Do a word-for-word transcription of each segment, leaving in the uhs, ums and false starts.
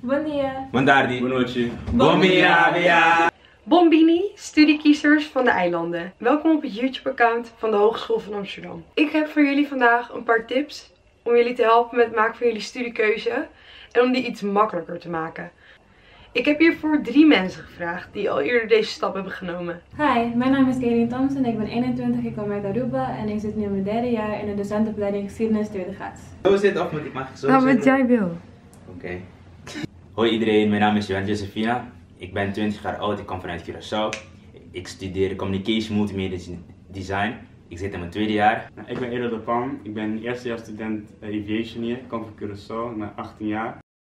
Bom dia. Buon tardi. Buonanotte. Buon via. Bombini, studiekiezers van de eilanden. Welkom op het YouTube-account van de Hogeschool van Amsterdam. Ik heb voor jullie vandaag een paar tips om jullie te helpen met het maken van jullie studiekeuze en om die iets makkelijker te maken. Ik heb hiervoor drie mensen gevraagd die al eerder deze stap hebben genomen. Hi, mijn naam is Kaylin Thompson, ik ben eenentwintig, ik kom uit Aruba en ik zit nu in mijn derde jaar in de docentenopleiding geschiedenis tweede graad. Zo zit of moet ik mag ik zo Nou, wat zitten? jij wil. Oké. Okay. Hoi iedereen, mijn naam is Johan Josefina. Ik ben twintig jaar oud, ik kom vanuit Curaçao. Ik studeer Communication Multimedia Design. Ik zit in mijn tweede jaar. Ik ben Edo de Pan, ik ben eerstejaarsstudent Aviation hier. Ik kom van Curaçao, ik ben achttien jaar.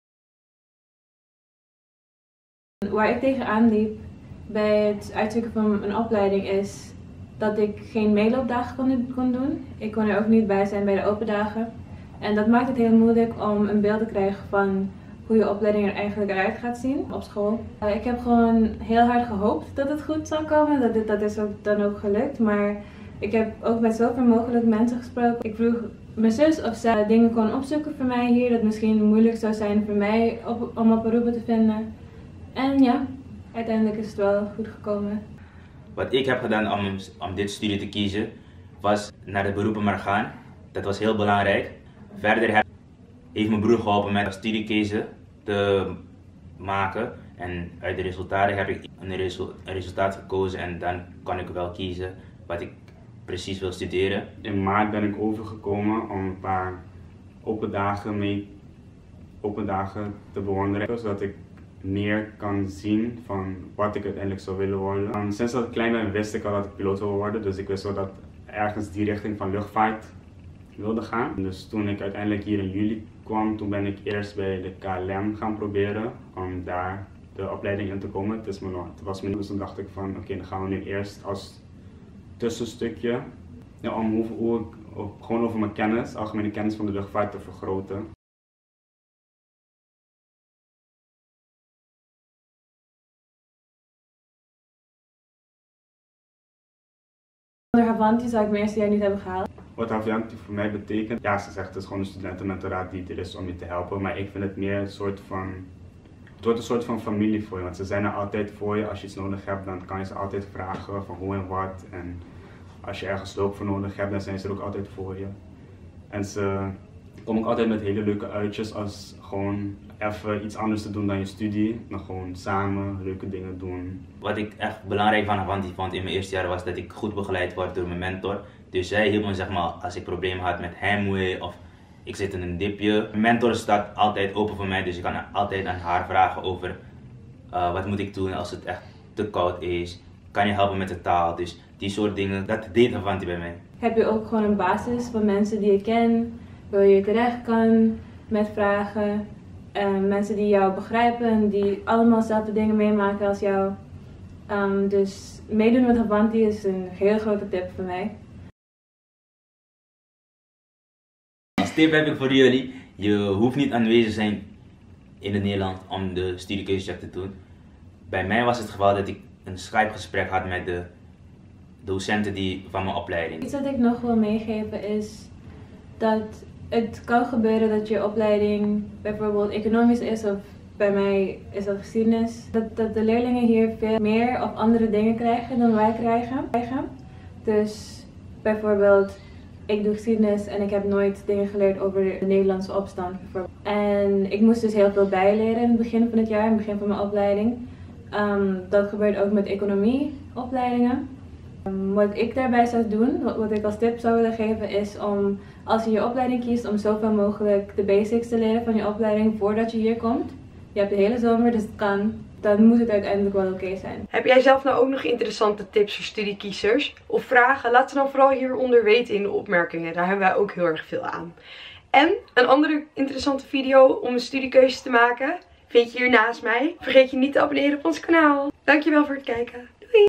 Waar ik tegenaan liep bij het uitzoeken van een opleiding is dat ik geen meeloopdagen kon, kon doen. Ik kon er ook niet bij zijn bij de open dagen. En dat maakt het heel moeilijk om een beeld te krijgen van hoe je opleiding er eigenlijk eruit gaat zien op school. Uh, ik heb gewoon heel hard gehoopt dat het goed zou komen. Dat, dit, dat is ook, dan ook gelukt. Maar ik heb ook met zoveel mogelijk mensen gesproken. Ik vroeg mijn zus of zij dingen kon opzoeken voor mij hier. Dat misschien moeilijk zou zijn voor mij op, om op Aruba te vinden. En ja, uiteindelijk is het wel goed gekomen. Wat ik heb gedaan om, om dit studie te kiezen, was naar de beroepen maar gaan. Dat was heel belangrijk. Verder heb, heeft mijn broer geholpen met een studiekeuze te maken. En uit de resultaten heb ik een, resu een resultaat gekozen en dan kan ik wel kiezen wat ik precies wil studeren. In maart ben ik overgekomen om een paar open dagen, mee, open dagen te bewonderen, zodat ik meer kan zien van wat ik uiteindelijk zou willen worden. Um, sinds dat ik klein ben wist ik al dat ik piloot wil worden, dus ik wist wel dat ergens die richting van luchtvaart wilde gaan. Dus toen ik uiteindelijk hier in juli kwam, toen ben ik eerst bij de K L M gaan proberen om daar de opleiding in te komen. Het, is me nog, het was me niet, dus toen dacht ik van oké, okay, dan gaan we nu eerst als tussenstukje ja, om hoe, hoe ik, gewoon over mijn kennis, algemene kennis van de luchtvaart te vergroten. Zonder Havanti zou ik mijn eerste jaar niet hebben gehaald. Wat Havanti voor mij betekent, ja, ze zegt het is gewoon een studentenmentoraat die er is om je te helpen, maar ik vind het meer een soort van, het wordt een soort van familie voor je, want ze zijn er altijd voor je. Als je iets nodig hebt, dan kan je ze altijd vragen van hoe en wat, en als je ergens hulp voor nodig hebt, dan zijn ze er ook altijd voor je. En ze komen ook altijd met hele leuke uitjes als gewoon even iets anders te doen dan je studie, dan gewoon samen leuke dingen doen. Wat ik echt belangrijk van Havanti vond in mijn eerste jaar was dat ik goed begeleid word door mijn mentor. Dus zij hielp me, zeg maar, als ik problemen had met heimwee of ik zit in een dipje. Mijn mentor staat altijd open voor mij, dus ik kan altijd aan haar vragen over uh, wat moet ik doen als het echt te koud is. Kan je helpen met de taal? Dus die soort dingen, dat deed Havanti bij mij. Heb je ook gewoon een basis van mensen die je kent, waar je terecht kan met vragen. Uh, mensen die jou begrijpen, die allemaal dezelfde dingen meemaken als jou. Um, dus meedoen met Havanti is een heel grote tip voor mij. Als tip heb ik voor jullie, je hoeft niet aanwezig te zijn in het Nederland om de studiekeuzecheck te doen. Bij mij was het geval dat ik een Skype gesprek had met de docenten die, van mijn opleiding. Iets wat ik nog wil meegeven is dat het kan gebeuren dat je opleiding bijvoorbeeld economisch is of bij mij is dat geschiedenis. Dat, dat de leerlingen hier veel meer of andere dingen krijgen dan wij krijgen. Dus bijvoorbeeld, ik doe geschiedenis en ik heb nooit dingen geleerd over de Nederlandse opstand. En ik moest dus heel veel bijleren in het begin van het jaar, in het begin van mijn opleiding. Um, dat gebeurt ook met economieopleidingen. Um, wat ik daarbij zou doen, wat, wat ik als tip zou willen geven, is om als je je opleiding kiest om zoveel mogelijk de basics te leren van je opleiding voordat je hier komt. Je hebt de hele zomer, dus het kan. Dan moet het uiteindelijk wel oké okay zijn. Heb jij zelf nou ook nog interessante tips voor studiekiezers? Of vragen? Laat ze dan vooral hieronder weten in de opmerkingen. Daar hebben wij ook heel erg veel aan. En een andere interessante video om een studiekeuze te maken vind je hier naast mij. Vergeet je niet te abonneren op ons kanaal. Dankjewel voor het kijken.